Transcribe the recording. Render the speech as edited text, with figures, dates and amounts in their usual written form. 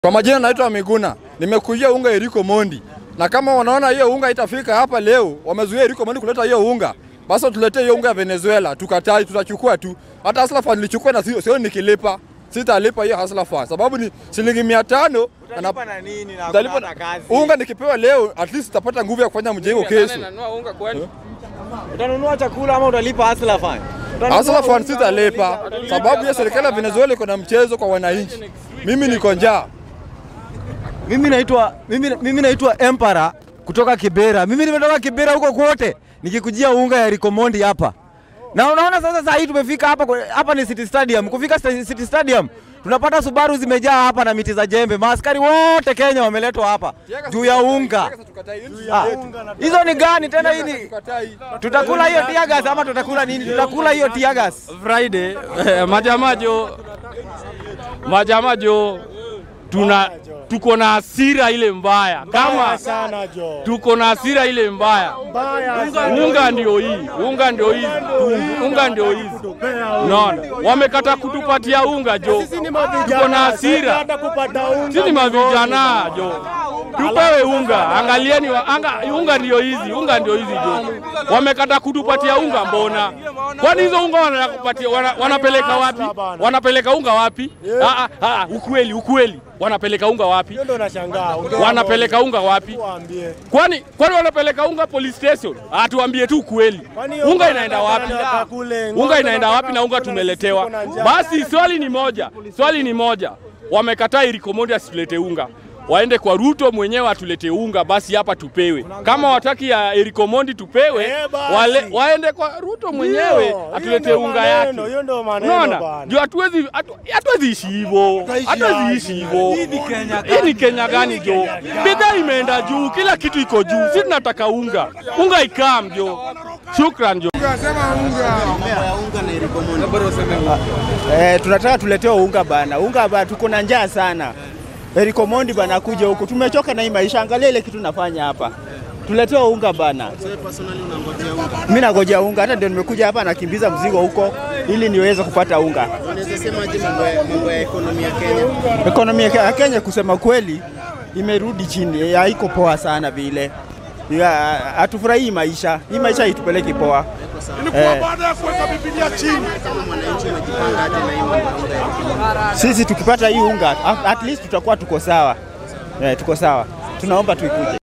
Kwa majina naitwa Miguna, nimekujia unga Eriko Mondi. Na kama wanaona hiyo unga itafika hapa leo, wamezuia Eriko Mondi kuleta hiyo unga. Basi tuletee hiyo unga ya Venezuela, tukatai, tutachukua tu. Hata Hustler Fund nilichukua na sio nikilipa. Sitalipa hiyo Hustler Fund. Sababu ni shilingi 500 utalipa na nini na utalipa kazi. Unga nikipewa leo, at least utapata nguvu ya kufanya mjengo kesho. Unanunua unga kwani? Utanunua chakula ama utalipa Hustler Fund? Hustler Fund sitalipa. Sababu ya serikali ya Venezuela iko na mchezo kwa wananchi. Mimi niko njaa. Mimi naitwa Empara kutoka Kibera. Mimi nimetoka Kibera huko kwote nikikujia unga ya Eriko Mondi hapa. Na unaona sasa hii tumefika hapa ni City Stadium. Kufika City Stadium tunapata Subaru zimejaa hapa na miti za jembe. Maaskari wote Kenya wameletwa hapa juu ya unga. Hizo ni gani tena hii? Tutakula hiyo tear gas ama tutakula nini? Tutakula hiyo tear gas. Friday majamajo tuko na hasira ile mbaya. Kama tuko na hasira ile mbaya. Unga ndio hii. Unga ndio hii. Unaona? Wamekata kutupatia unga jo. Tuko na hasira. Sisi ni mavijana jo. Tupewe unga. Angalieni unga ndio hizi. Jo. Wamekata kutupatia unga mbona? Kwani hizo unga wanakupatia wanapeleka wapi? Wanapeleka unga wapi? Ukweli. Wanapeleka unga wapi? Ndio nashangaa. Wanapeleka unga wapi? Kwani wanapeleka unga police station? Atuambie tu kweli. Unga inaenda wapi? Unga inaenda wapi na unga tumeletewa? Basi swali ni moja. Wamekataa Eriko Mondi asilete unga. Waende kwa RUTO mwenyewe atulete unga basi hapa tupewe. Kama wataki ya Eriko Mondi tupewe, waende kwa RUTO mwenyewe atulete unga yake. Unaona? Ndio hatuwezi ishi hivyo. Hii ni Kenya gani jo? Bidhaa imeenda juu, kila kitu iko juu. Sisi tunataka unga. Unga ikam jo. Shukran jo. Unga na Eriko Mondi. Tunataka tuletewe unga bana. Unga bana tuko na njaa sana. Eriko Mondi bana kuja huko. Tumechoka na hii maisha. Angalia ile kitu nafanya hapa. Tuletewa unga bana. So personally unangojea unga? Mimi nangojea unga. Hata ndio nimekuja hapa nakimbiza mzigo huko ili niweze kupata unga. Unaweza sema aje mambo ya ekonomia ya Kenya? Ekonomia ya Kenya kusema kweli imerudi chini. Haiko poa sana vile. Hatufurahii maisha. Hii maisha itupeleki poa. Ilikuwa baada ya kuweka Biblia chini. Kama mwananchi unajipanga aje na hii unga? Sisi tukipata hii unga at least tutakuwa tuko sawa. Tuko sawa. Tunaomba tuikuje.